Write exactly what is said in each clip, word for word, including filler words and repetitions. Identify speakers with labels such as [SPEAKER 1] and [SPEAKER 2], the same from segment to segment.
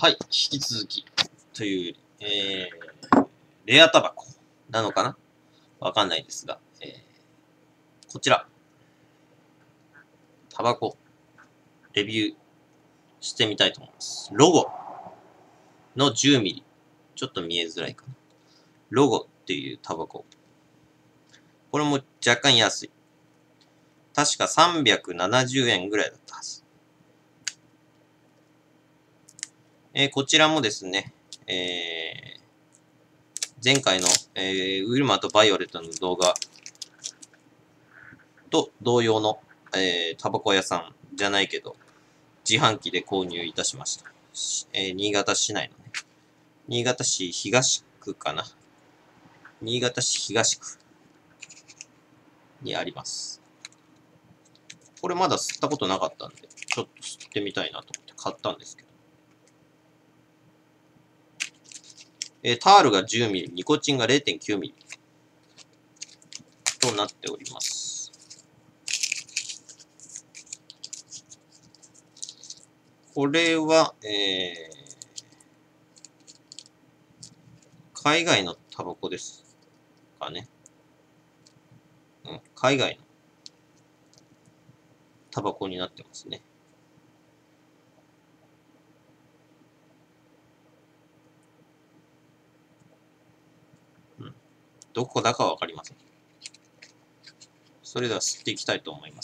[SPEAKER 1] はい、引き続き、という、えー、レアタバコなのかなわかんないですが、えー、こちら、タバコ、レビューしてみたいと思います。ロゴのじゅうミリ。ちょっと見えづらいかな。ロゴっていうタバコ。これも若干安い。確かさんびゃくななじゅうえんぐらいだったはず。えー、こちらもですね、えー、前回の、えー、ウィルマとバイオレットの動画と同様の、えー、タバコ屋さんじゃないけど、自販機で購入いたしました。えー、新潟市内のね。新潟市東区かな。新潟市東区にあります。これまだ吸ったことなかったんで、ちょっと吸ってみたいなと思って買ったんですけど。えー、タールが じゅうミリ、ニコチンが れいてんきゅうミリとなっております。これは、えー、海外のタバコですかね。うん、海外のタバコになってますね。うん。どこだかわかりません。それでは吸っていきたいと思います。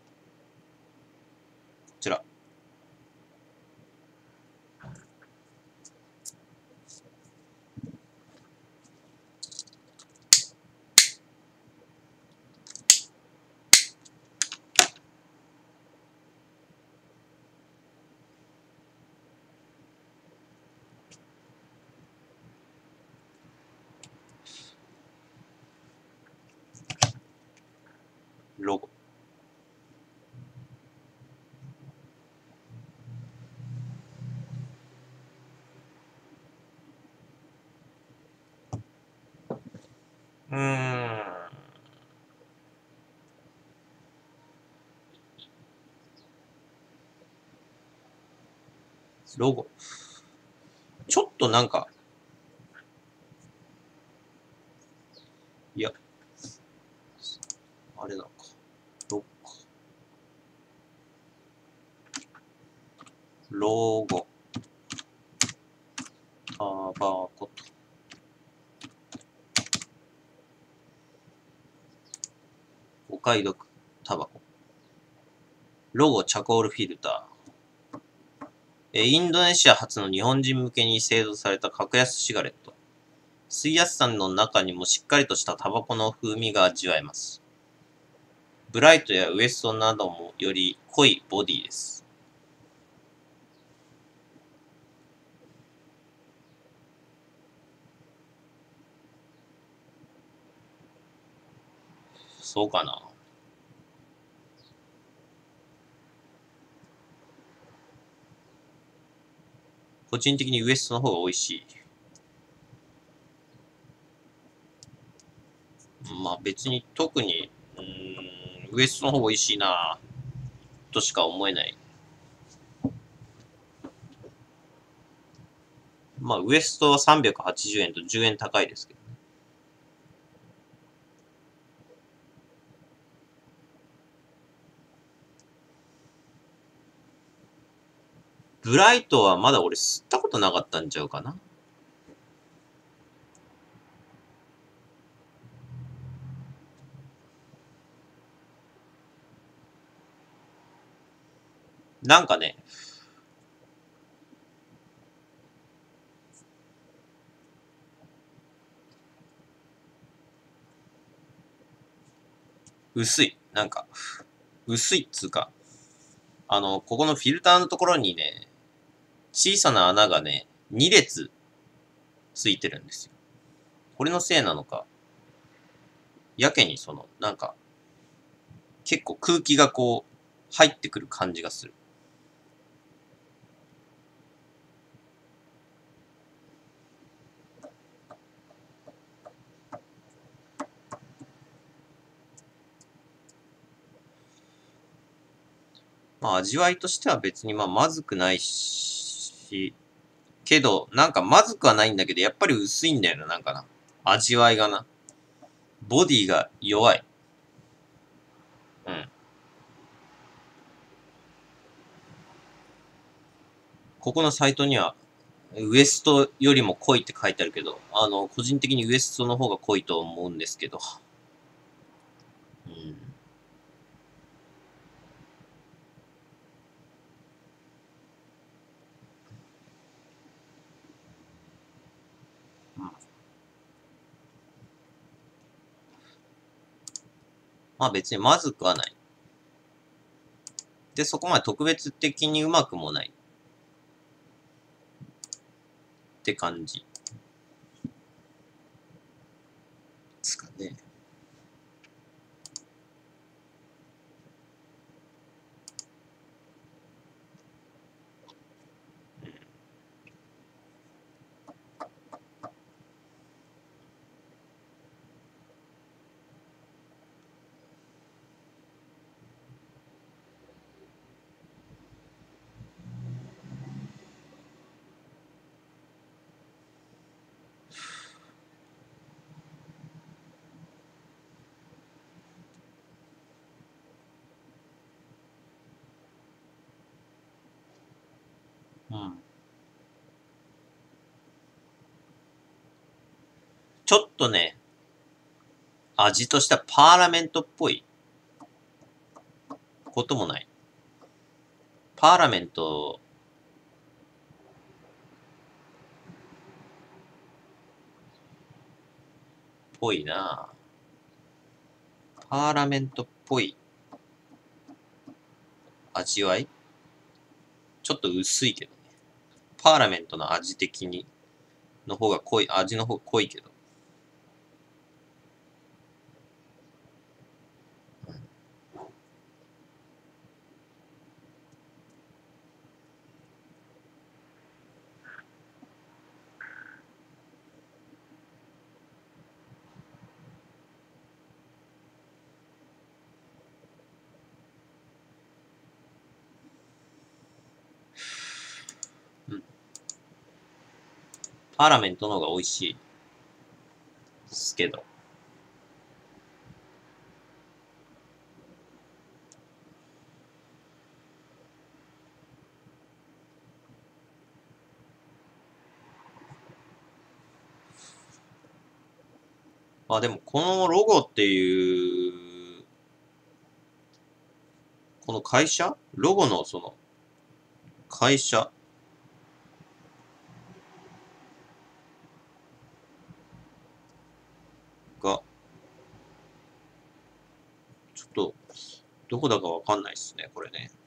[SPEAKER 1] こちら。ロゴ。うーん。ロゴ。ちょっとなんか、いや、あれなのか。ロゴ。ロゴ。タバコと。お買い得。タバコ。ロゴチャコールフィルター。えインドネシア初の日本人向けに製造された格安シガレット。吸いやすさの中にもしっかりとしたタバコの風味が味わえます。ブライトやウエストなどもより濃いボディです。そうかな。個人的にウエストの方が美味しい。まあ別に特に、うーん、ウエストの方が美味しいなぁ、としか思えない。まあウエストはさんびゃくはちじゅうえんとじゅうえん高いですけど。ブライトはまだ俺吸ったことなかったんちゃうかな。なんかね、薄い。なんか、薄いっつうか、あの、ここのフィルターのところにね、小さな穴がね、に列ついてるんですよ。これのせいなのか、やけにその、なんか、結構空気がこう、入ってくる感じがする。まあ味わいとしては別にまあまずくないし、 し、けど、なんかまずくはないんだけど、やっぱり薄いんだよな、なんかな。味わいがな。ボディが弱い。うん。ここのサイトには、ウエストよりも濃いって書いてあるけど、あの、個人的にウエストの方が濃いと思うんですけど。うん。まあ別にまずくはない。で、そこまで特別的にうまくもない。って感じ。ですかね。うん。ちょっとね、味としてはパーラメントっぽいこともない。パーラメント、ぽいなパーラメントっぽい味わいちょっと薄いけどね。パーラメントの味的に、の方が濃い、味の方が濃いけど。うん。パーラメントの方が美味しい。ですけど。あ、でもこのロゴっていう、この会社ロゴのその、会社が、ちょっと、どこだかわかんないっすね、これね。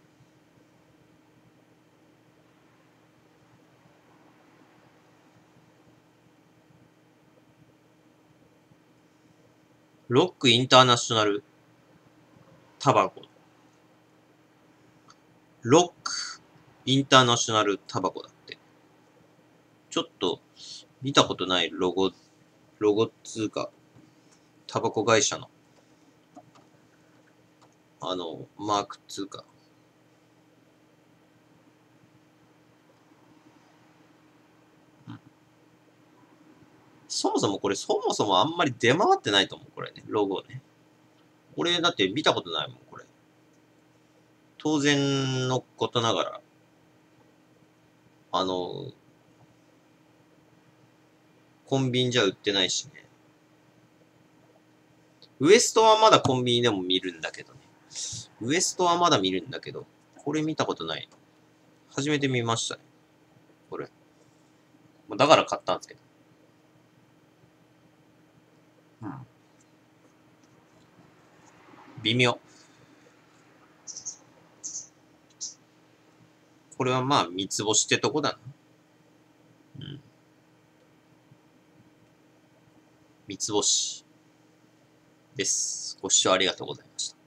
[SPEAKER 1] ロックインターナショナルタバコ。ロックインターナショナルタバコだって。ちょっと見たことないロゴ、ロゴっつうか、タバコ会社の、あの、マークっつうか。そもそもこれ、そもそもあんまり出回ってないと思う、これね、ロゴね。俺だって見たことないもん、これ。当然のことながら、あの、コンビニじゃ売ってないしね。ウエストはまだコンビニでも見るんだけどね。ウエストはまだ見るんだけど、これ見たことない。初めて見ましたね。これ。だから買ったんですけど。うん。微妙。これはまあ三つ星ってとこだな。うん。三つ星です。ご視聴ありがとうございました。